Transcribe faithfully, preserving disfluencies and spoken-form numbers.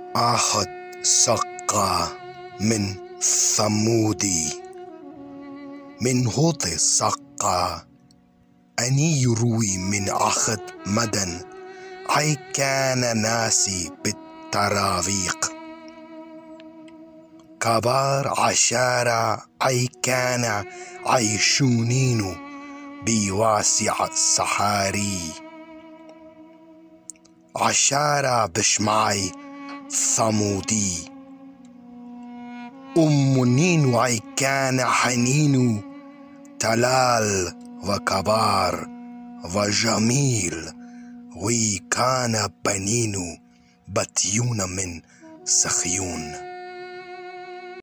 آخذ سقا من ثمودي من هوط سقا أني يروي من أخذ مدن أي كان ناسي بالتراويق كبار عشارة أي كان عيشونين بواسع الصحاري عشارة بشمعي ثمودي أم نين أي كان حنين تلال وكبار وجميل وكان بنين بتيون من سخيون.